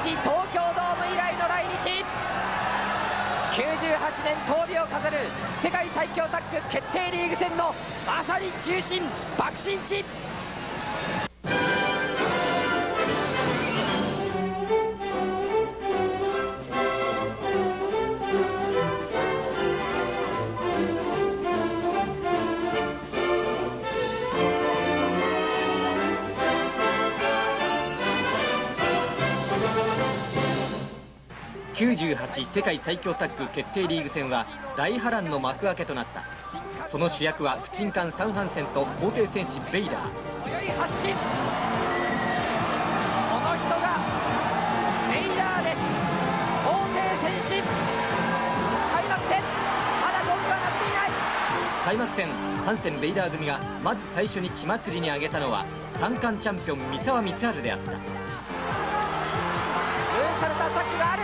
東京ドーム以来の来日。98年闘病を飾る世界最強タッグ決定リーグ戦のまさに中心、爆心地。 98世界最強タッグ決定リーグ戦は大波乱の幕開けとなった。その主役は不沈艦サンハンセンと皇帝戦士ベイダー。 強い発進、この人がベイダーです。皇帝戦士、開幕戦まだゴングは鳴っていない。 開幕戦、ハンセン・ベイダー組がまず最初に血祭りに挙げたのは三冠チャンピオン三沢光晴であった。 されたアタックがある。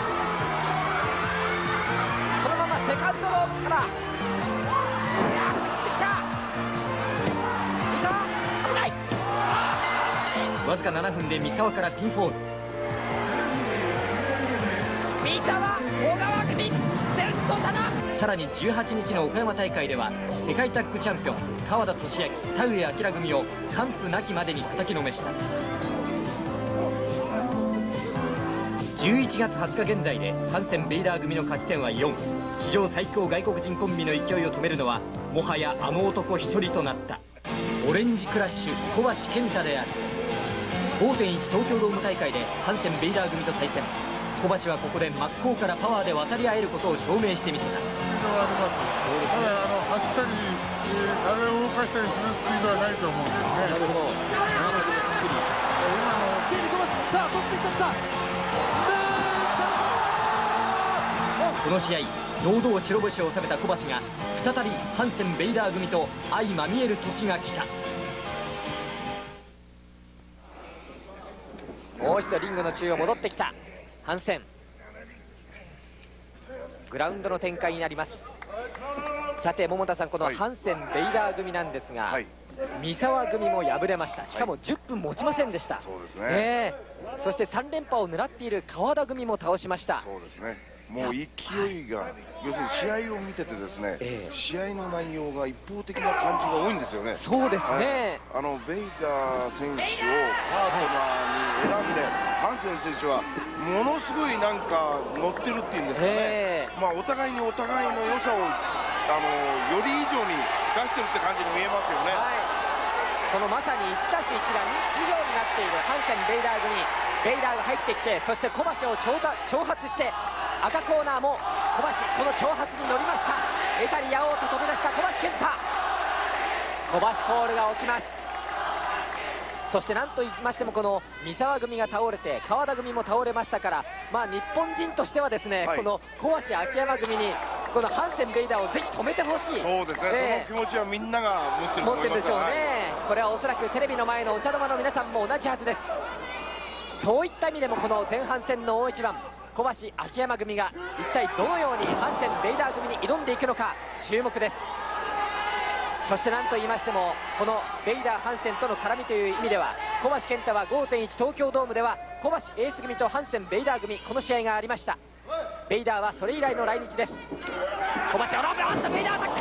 そのままセカンドロープから振ってきた三沢、危ない。 わずか7分で三沢からピンフォール。 三沢、小川組 Z 棚。 さらに18日の岡山大会では世界タッグチャンピオン川田俊明、田上彰組を完膚なきまでに叩きのめした。11月20日現在でハンセン・ベイダー組の勝ち点は4。史上最強外国人コンビの勢いを止めるのはもはやあの男一人となった。オレンジクラッシュ小橋健太である。 5.1 東京ドーム大会でハンセン・ベイダー組と対戦。小橋はここで真っ向からパワーで渡り合えることを証明してみせた。 ただ走ったり体を動かしたりするスピードはないと思うんですね。 なるほど。 さあトップに立った。 この試合堂々白星を収めた小橋が再びハンセン・ベイダー組と相まみえる時が来た。 もう一度リングの中央戻ってきたハンセン。グラウンドの展開になります。さて桃田さん、このハンセン・ベイダー組なんですが、はい、三沢組も敗れました。しかも10分持ちませんでした。そうですね。そして3連覇を狙っている川田組も倒しました。そうですね。 もう勢いが、要するに試合を見ててですね、試合の内容が一方的な感じが多いんですよね。 そうですね。 ベイダー選手をパートナーに選んで、ハンセン選手はものすごいなんか乗ってるっていうんですかね。まあお互いにお互いの良さをより以上に出してるって感じに見えますよね。 そのまさに1+1が2以上になっているハンセン・ベイダー組。ベイダーが入ってきて、そして小橋を挑発して赤コーナーも小橋、この挑発に乗りました。エタリア王と飛び出した小橋健太。小橋コールが起きます。そして何と言いましてもこの三沢組が倒れて川田組も倒れましたから、まあ日本人としてはですね、この小橋秋山組にこのハンセン・ベイダーをぜひ止めてほしい。 そうですね、その気持ちはみんなが持ってると思います。 持ってるでしょうね。これはおそらくテレビの前のお茶の間の皆さんも同じはずです。そういった意味でもこの前半戦の大一番、小橋秋山組が一体どのようにハンセン・ベイダー組に挑んでいくのか注目です。そして何と言いましてもこのベイダー・ハンセンとの絡みという意味では、小橋健太は 5.1 東京ドームでは小橋エース組とハンセン・ベイダー組、この試合がありました。ベイダーはそれ以来の来日です。小橋をロブ、ベイダーアタック。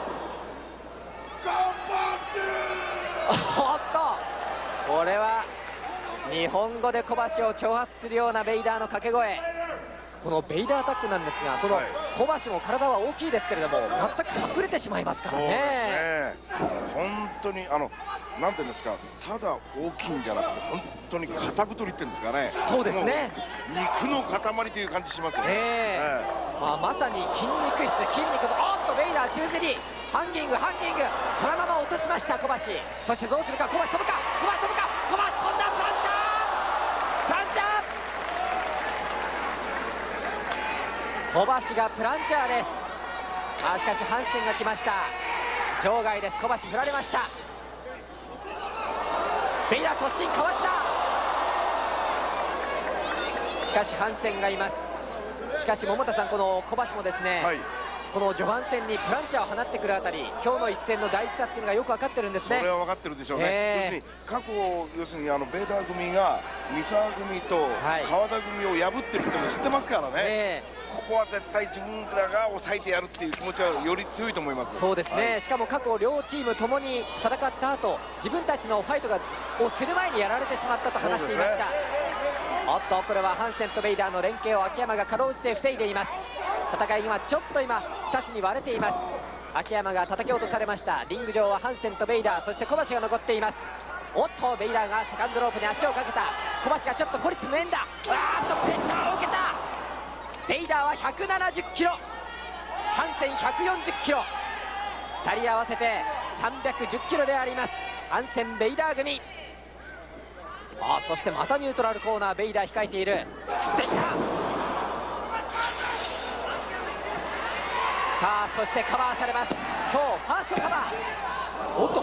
おっと、これは日本語で小橋を挑発するようなベイダーの掛け声。このベイダーアタックなんですが、この小橋も体は大きいですけれども全く隠れてしまいますからね。 本当になんていうんですか、ただ大きいんじゃなくて本当に肩太りっていうんですかね。 そうですね、 肉の塊という感じしますよね。 まさに筋肉質で筋肉の、おっとベイダー宙吊り、ハンギングそのまま落としました小橋。そしてどうするか、小橋飛ぶか、小橋飛んだ、プランチャー小橋がプランチャーです。しかしハンセンが来ました。場外です。小橋振られました。ベイダー突進、かわした。しかしハンセンがいます。しかし桃田さん、この小橋もですね、 この序盤戦にプランチャーを放ってくるあたり、今日の一戦の大事さっていうのがよく分かってるんですね。 それは分かってるでしょうね。過去、要するにベイダー組が三沢組と川田組を破ってるっていうのを知ってますからね、ここは絶対自分らが抑えてやるっていう気持ちはより強いと思います。 そうですね、しかも過去両チームともに戦った後、自分たちのファイトをする前にやられてしまったと話していました。おっと、これはハンセンとベイダーの連携を秋山がかろうじて防いでいます。戦いがちょっと今2つに割れています。秋山が叩き落とされました。リング上はハンセンとベイダー、そして小橋が残っています。おっと、ベイダーがセカンドロープに足をかけた。小橋がちょっと孤立無縁だ。あーっとプレッシャーを受けた。ベイダーは170キロ、ハンセン140キロ、2人合わせて310キロであります。ハンセンベイダー組。そしてまたニュートラルコーナー、ベイダー控えている。振ってきた。さあ、そしてカバーされます。今日ファーストカバー。おっと、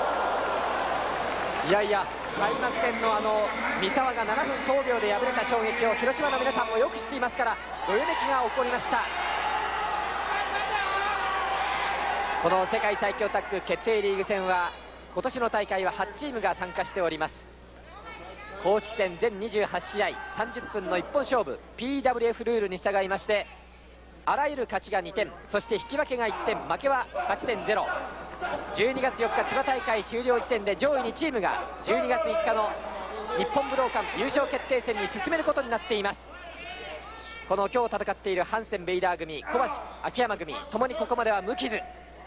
いやいや、開幕戦の三沢が7分10秒で敗れた衝撃を広島の皆さんもよく知っていますから、どよめきが起こりました。この世界最強タッグ決定リーグ戦は今年の大会は8チームが参加しております。公式戦全28試合30分の一本勝負 PWF ルールに従いまして、あらゆる勝ちが2点、そして引き分けが1点、負けは勝ち点0。12月4日千葉大会終了時点で上位2チームが12月5日の日本武道館優勝決定戦に進めることになっています。この今日戦っているハンセンベイダー組、小橋秋山組ともにここまでは無傷。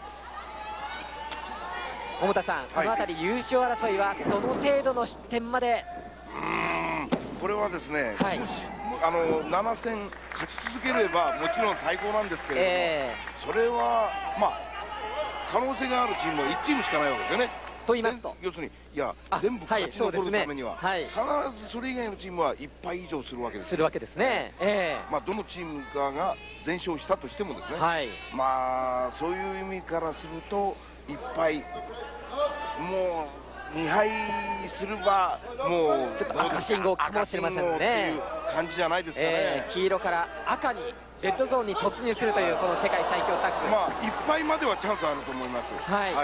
桃田さん、この辺り優勝争いはどの程度の失点まで？ これはですね、もし7戦勝ち続ければもちろん最高なんですけれども、それは可能性があるチームは1チームしかないわけですよね。 と言いますと、 要するに全部勝ち残るためには、必ずそれ以外のチームは1敗以上するわけです。 するわけですね。 どのチームかが全勝したとしてもですね、そういう意味からすると1敗、もう2敗すればもうちょっと赤信号かもしれませんね。 っていう感じじゃないですかね。 黄色から赤にレッドゾーンに突入するというこの世界最強タッグ。 1敗まではチャンスあると思います。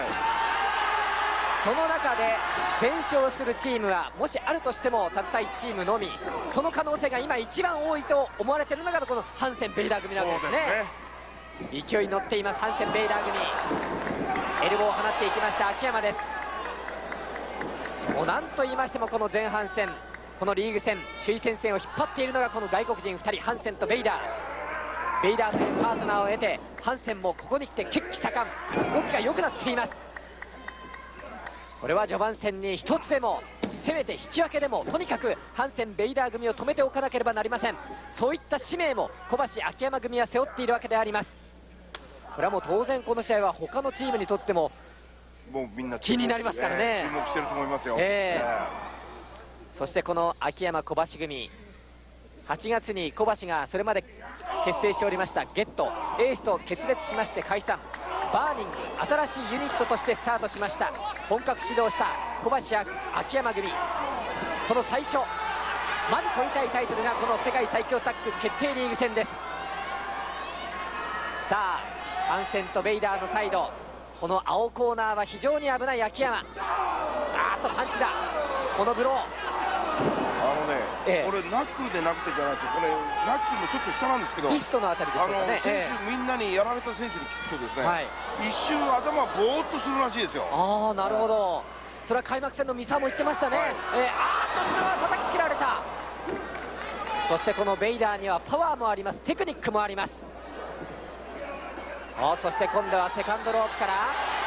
その中で全勝するチームはもしあるとしてもたった1チームのみ。その可能性が今一番多いと思われているのがこのハンセンベイダー組なんですね。勢いに乗っていますハンセンベイダー組。エルボーを放っていきました秋山です。もう何と言いましてもこの前半戦、このリーグ戦首位戦線を引っ張っているのがこの外国人2人、ハンセンとベイダー。ベイダーというパートナーを得てハンセンもここに来て血気盛ん、動きが良くなっています。これは序盤戦に一つでもせめて引き分けでもとにかくハンセンベイダー組を止めておかなければなりません。そういった使命も小橋秋山組は背負っているわけであります。これはもう当然この試合は他のチームにとってもみんな気になりますからね。 注目してると思いますよ。 そしてこの秋山小橋組、8月に小橋がそれまで結成しておりましたゲットエースと決裂しまして解散。バーニング新しいユニットとしてスタートしました。本格始動した小橋秋山組、その最初まず取りたいタイトルがこの世界最強タッグ決定リーグ戦です。さあハンセンとベイダーのサイド、この青コーナーは非常に危ない秋山。パンチだ。このブロー、 これナックルでなくてじゃないですよ。これナックルのちょっと下なんですけど、 リストのあたりですね。 選手みんなにやられた選手に聞くとですね、一瞬頭がボーっとするらしいですよ。 なるほど。それは開幕戦の三沢も言ってましたね。それは叩きつけられた。そしてこのベイダーにはパワーもあります、テクニックもあります。そして今度はセカンドロープから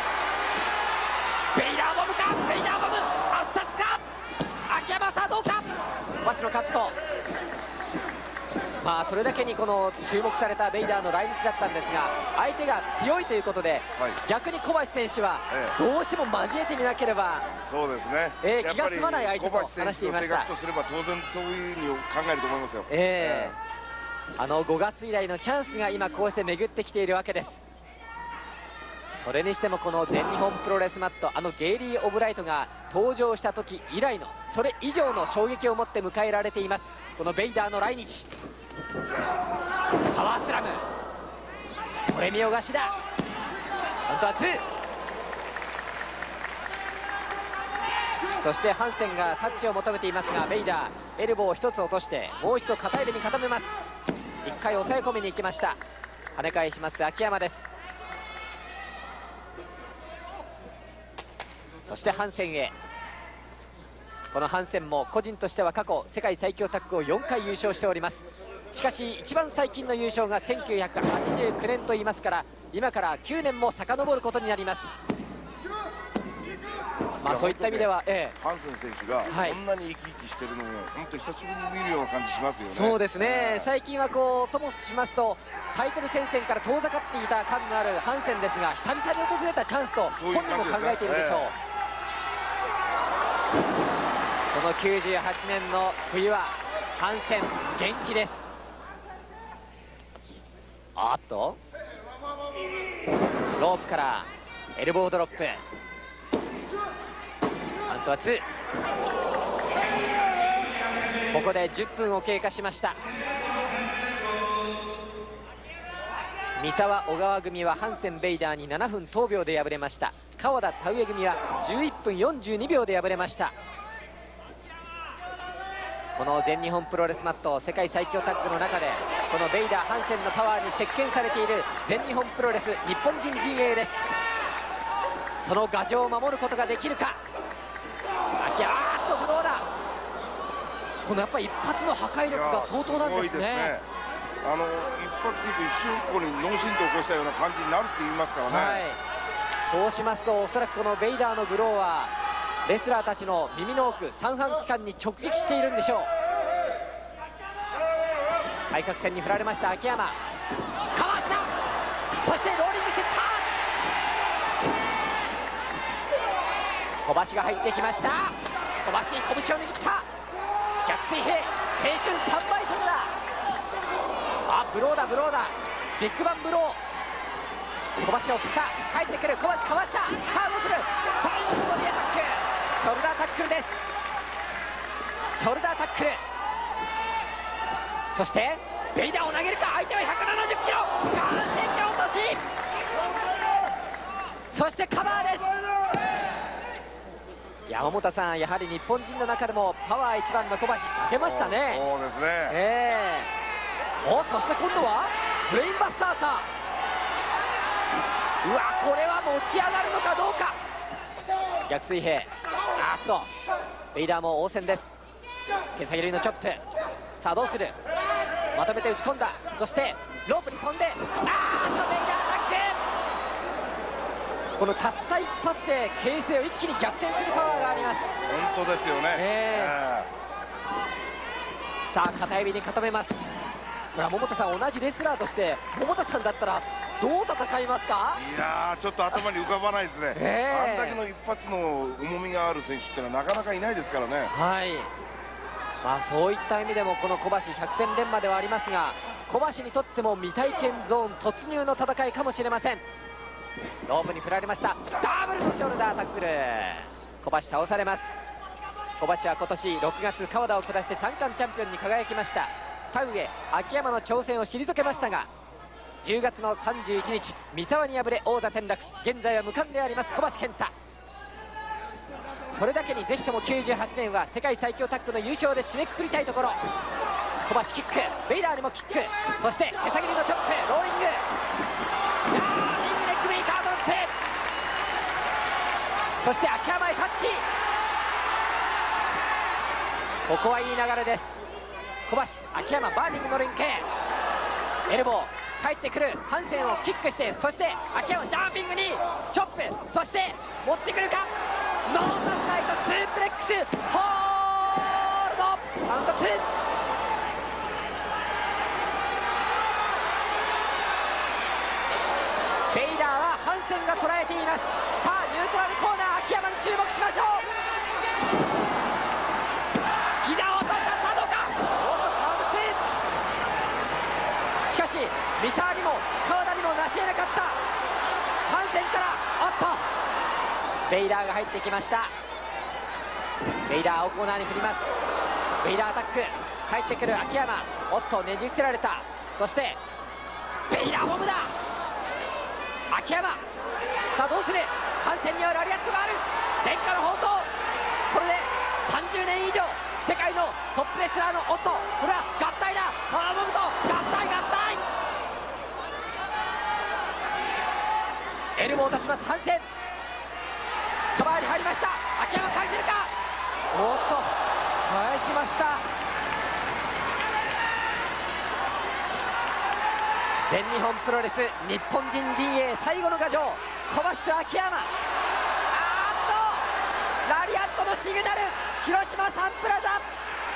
ベイダーボムか、ベイダーボム圧殺か、秋山さあどうか、小橋のカット。それだけにこの注目されたベイダーの来日だったんですが、相手が強いということで、逆に小橋選手はどうしても交えてみなければ、 そうですね、 気が済まない相手と話していました。 小橋選手の性格とすれば当然そういうふうに考えると思いますよ。 5月以来のチャンスが今こうして巡ってきているわけです。それにしてもこの全日本プロレスマット、ゲイリー・オブライトが登場した時以来のそれ以上の衝撃を持って迎えられていますこのベイダーの来日。パワースラム、 これ見よがしだ。本当は2。そしてハンセンがタッチを求めていますが、ベイダーエルボーを1つ落としてもう一度片指に固めます。1回抑え込みに行きました。跳ね返します秋山です。そしてハンセンへ。このハンセンも個人としては過去世界最強タッグを4回優勝しております。しかし一番最近の優勝が1989年と言いますから、今から9年も遡ることになります。まあそういった意味では、 ハンセン選手がこんなに生き生きしてるのも本当に久しぶりに見るような感じしますよね。 そうですね、最近はこうともしますとタイトル戦線から遠ざかっていた感のあるハンセンですが、久々に訪れたチャンスと本人も考えているでしょう。この98年の冬はハンセン元気です。あっとロープからエルボードロップ、アントワ2。ここで10分を経過しました。三沢小川組はハンセンベイダーに7分10秒で敗れました。川田田植組は11分42秒で敗れました。この全日本プロレスマット世界最強タッグの中でこのベイダーハンセンのパワーに席巻されている全日本プロレス日本人陣営です。その牙城を守ることができるか。ギャーッとフローだ。このやっぱり一発の破壊力が相当なんですね。 一発で一瞬ここに脳震盪を起こしたような感じになるって言いますからね。 そうしますとおそらくこのベイダーのブローはレスラーたちの耳の奥三半規管に直撃しているんでしょう。対角線に振られました秋山、かわした。そしてローリングしてタッチ。小橋が入ってきました。小橋に拳を握った。逆水平、青春3倍速だ。あ、ブローだブローだ、ビッグバンブロー。小橋を振った、帰ってくる小橋、かわした。さあどうする。ファインボディアタック、ショルダータックルです。ショルダータックル。そしてベイダーを投げるか。相手は170キロ、眼性キロ落とし。そしてカバーです。山本さん、やはり日本人の中でもパワー一番の小橋出ましたね。 そうですね。 お、そして今度はブレインバスターか。うわ、これは持ち上がるのかどうか。逆水平。あっとベイダーも応戦です。手下げりのチョップ。さあどうする。まとめて打ち込んだ。そしてロープに飛んで、あーっとベイダーアタック。このたった一発で形勢を一気に逆転するパワーがあります。 本当ですよね。 さあ片指に固めます。これは桃田さん、同じレスラーとして桃田さんだったらどう戦いますか。 いやー、ちょっと頭に浮かばないですね。あんだけの一発の重みがある選手ってのはなかなかいないですからね。 まあそういった意味でもこの小橋百戦錬磨ではありますが、小橋にとっても未体験ゾーン突入の戦いかもしれません。ロープに振られました。ダブルのショルダータックル。小橋倒されます。小橋は今年6月川田を下して3冠チャンピオンに輝きました。田上秋山の挑戦を退けましたが、10月の31日三沢に敗れ王座転落。現在は無冠であります小橋健太。それだけにぜひとも98年は世界最強タッグの優勝で締めくくりたいところ。小橋キック、ベイダーにもキック、そして手下げりのチョップ、ローリング、リングネックメーカードロップ。そして秋山へタッチ。ここはいい流れです。小橋秋山バーニングの連携、エルボー帰ってくる。ハンセンをキックして、そして秋山ジャンピングにチョップ、そして持ってくるか。ノーサンライトスープレックスホールド、カウント2。ベイダーはハンセンが捉えています。さあニュートラルコーナー、秋山に注目しましょう。膝を落とした。さあどうか。おっとカウント2。しかし三沢にも川田にも成し得なかったハンセンから、おっとベイダーが入ってきました。ベイダーをコーナーに振ります。ベイダーアタック、帰ってくる秋山。おっとねじ伏せられた。そしてベイダーボムだ。 秋山、さあどうする。ハンセンにはラリアットがある。伝家の宝刀、これで30年以上世界のトップレスラーのこれは合体だ。パワーボムと合体。エルボーを出しますハンセン。カバーに入りました。秋山返せるか。おっと返しました。全日本プロレス日本人陣営最後の牙城、小橋と秋山。ラリアットのシグナル、広島サンプラザ。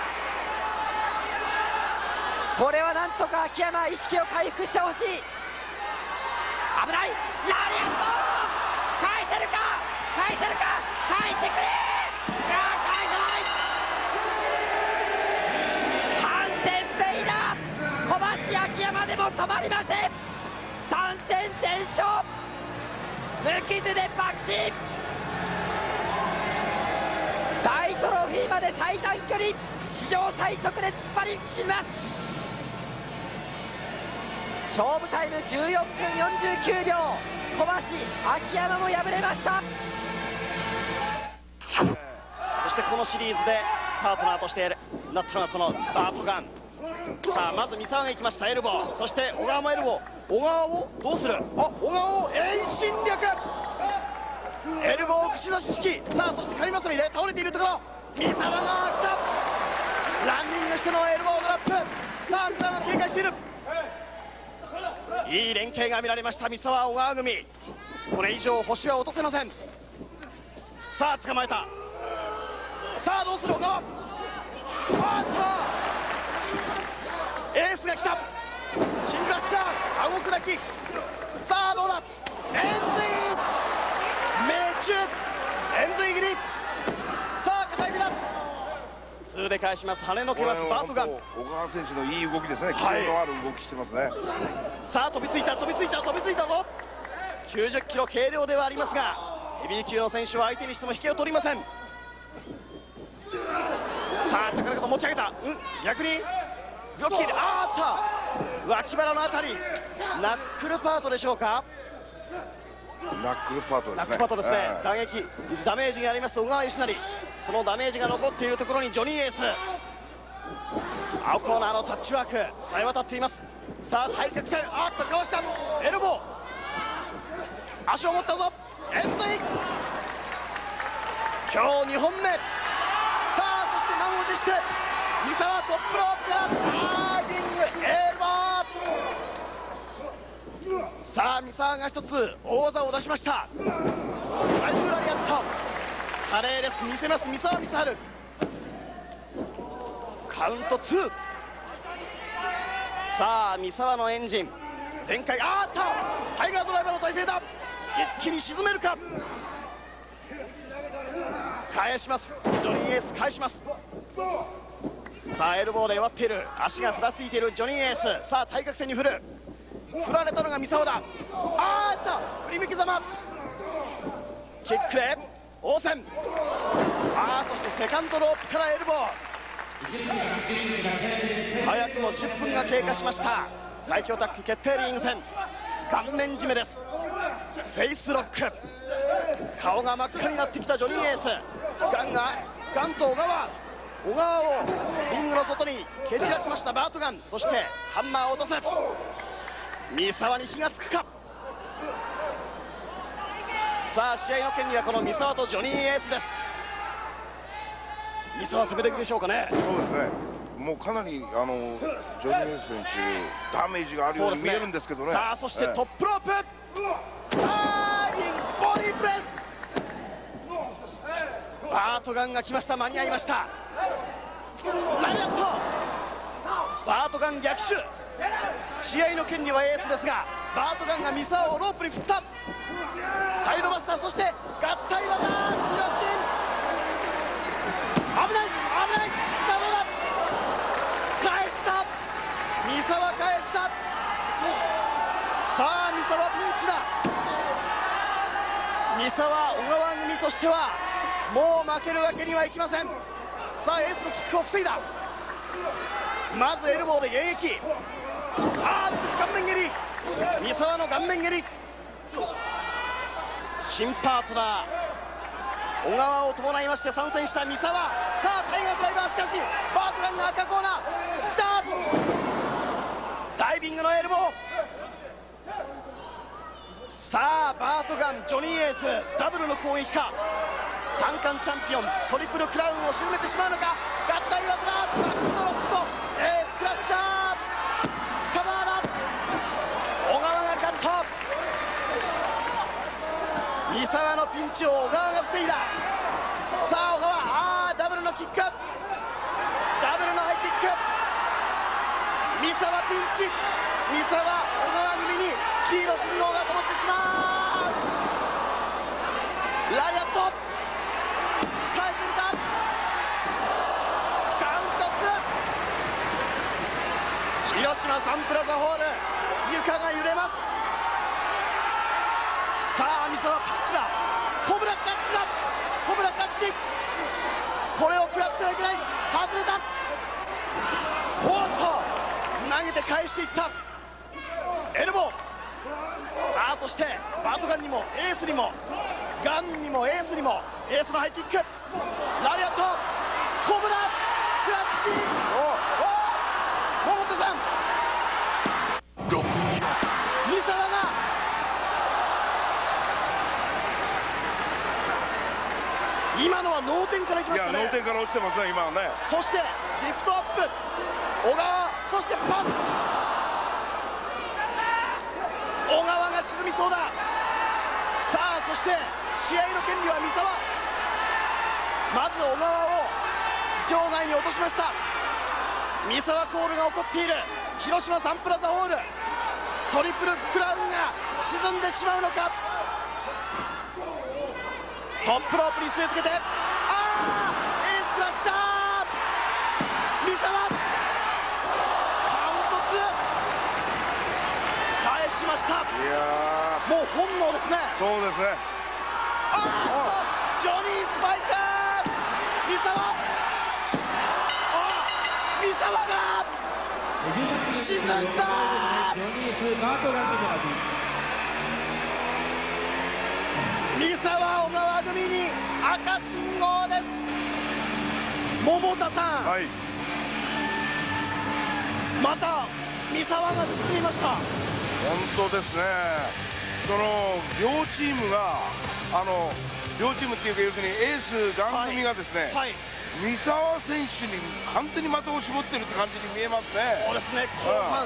これはなんとか秋山意識を回復してほしい。危ない。ラリアット返せるか。返してくれ。返さない。ハンセンベイダー、小橋秋山でも止まりません。3戦全勝、無傷で爆死。大トロフィーまで最短距離、史上最速で突っ張りします。勝負タイム14分49秒。小橋秋山も敗れました。 そしてこのシリーズでパートナーとしてなったのがこのバートガン。さあまず三沢が行きました。エルボー、そして小川もエルボー。小川をどうする。小川を遠心力、エルボー串刺し式。さあそしてカリマサミで倒れているところ、三沢が来た。ランニングしてのエルボードラップ。さあ三沢が警戒している。いい連携が見られました三沢小川組。これ以上星は落とせません。さあ捕まえた。さあどうする小川。エースが来た。シンクラッシャー顎砕き。さあどうだ。円髄命中、円髄切り。さあ片指だ。2で返します。跳ねのけますバートガン。 小川選手のいい動きですね。キレのある動きしてますね。 さあ飛びついたぞ。90キロ軽量ではありますが、ヘビー級の選手は相手にしても引けを取りません。さあ高々と持ち上げた。逆にブロッキーで脇腹のあたり、ナックルパートでしょうか。 ナックルパートですね。 ナックルパートですね。打撃ダメージがあります小川義成。そのダメージが残っているところにジョニーエース。青コーナーのタッチワークさえ渡っています。さあ対角線、かわした。エルボー、足を持ったぞ。円髄、今日2本目。さあそして満を持して三沢トップロープからリングエルボー。さあ三沢が一つ大技を出しました。フライングラリアット、華麗です。見せます三沢光晴。カウント2。さあ三沢のエンジン全開。タイガードライバーの体勢だ。一気に沈めるか。返します。ジョニーエース返します。さあエルボーで弱っている、足がふらついているジョニーエース。さあ対角線に振る。振られたのが三沢だ。振り向きざま、キックで応戦。そしてセカンドロープからエルボー。早くも10分が経過しました。最強タッグ決定リーグ戦、顔面締めです。フェイスロック、顔が真っ赤になってきたジョニーエース。ガンと小川をリングの外に蹴散らしましたバートガン。そしてハンマーを落とせ。三沢に火がつくか。さあ試合の権利はこの三沢とジョニーエースです。三沢攻めていくでしょうかね。 そうですね。もうかなりジョニーエース選手ダメージがあるように見えるんですけどね。 さあそしてトップロープ、ターニングボディプレス。バートガンが来ました。間に合いました。ラリアット、バートガン逆襲。試合の権利はエースですが、バートガンが三沢をロープに振った。サイドバスター、そして合体技、ギロチン。危ない。さあどうだ。返した。三沢返した。さあ三沢ピンチだ。三沢小川組としてはもう負けるわけにはいきません。さあエースのキックを防いだ。まずエルボーで迎撃。顔面蹴り。三沢の顔面蹴り。 新パートナー小川を伴いまして参戦した三沢。さあタイガードライバー、しかしバートガンが赤コーナー来た。ダイビングのエルボー。さあバートガン、ジョニーエース、ダブルの攻撃か。三冠チャンピオン、トリプルクラウンを沈めてしまうのか。合体技だ、バックドロップとエースクラッシャー、カバーだ。小川がカット。三沢のピンチを小川が防いだ。さあ小川、ダブルのキック、ダブルのハイキック。三沢ピンチ、三沢小川組に黄色信号が灯ってしまう。ラリアット返せるか。カウント2。広島サンプラザホール、床が揺れます。さあ三沢ピッチだ。コブラタッチだ。コブラタッチ、これを食らってはいけない。外れた。おっと投げて返していったエルボー。さあそしてバートガンにもエースにも、ガンにもエースにも、エースのハイキック、ラリアット、コブラクラッチ。桃田さん、三沢が今のは脳天からいきましたね。 脳天から落ちてますね今はね。 そしてリフトアップ小川、そしてパス。小川が沈みそうだ。さあそして試合の権利は三沢。まず小川を場外に落としました。三沢コールが起こっている広島サンプラザホール。トリプルクラウンが沈んでしまうのか。トップロープに据え付けて、エースクラッシャー、三沢カウント2返しました。 いやもう本能ですね。 そうですね。 ジョニースパイク、三沢、三沢が沈んだ。三沢小川組に赤信号です。桃田さん、 はい、 また三沢が沈みました。 本当ですね。その両チームが両チームっていうか要するにエースガン組がですね、 はい、 三沢選手に完全に的を絞ってるって感じに見えますね。 そうですね、後半、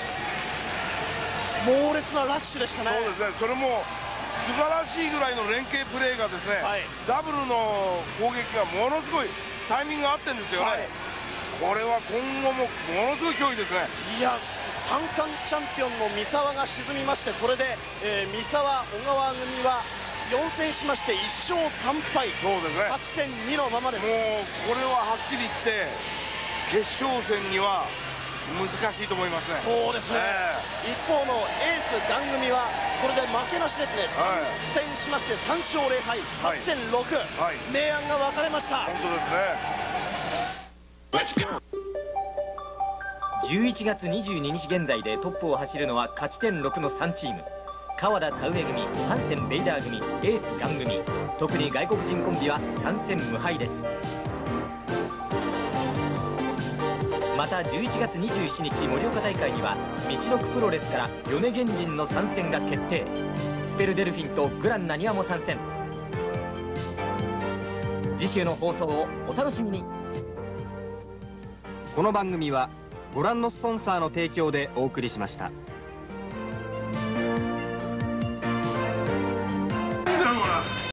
猛烈なラッシュでしたね。 そうですね。それも素晴らしいぐらいの連携プレーがですね、はい、ダブルの攻撃がものすごいタイミングが合ってるんですよね。はい、これは今後もものすごい脅威ですね。いや、 三冠チャンピオンの三沢が沈みまして、これで、三沢小川組は4戦しまして1勝3敗。 そうですね。 勝ち点2のままです。 もうこれははっきり言って決勝戦には難しいと思いますね。 そうですね。一方のエースガン組はこれで負けなしですね。3戦しまして3勝0敗、勝ち点6、はい、明暗が分かれました。 本当ですね。 11月22日現在でトップを走るのは勝ち点6の3チーム。川田田植組、ハンセンベイダー組、エースガン組、特に外国人コンビは3戦無敗です。また11月27日盛岡大会には道のくプロレスから米原人の参戦が決定。スペルデルフィンとグランナニワも参戦。次週の放送をお楽しみに。 この番組はご覧のスポンサーの提供でお送りしました。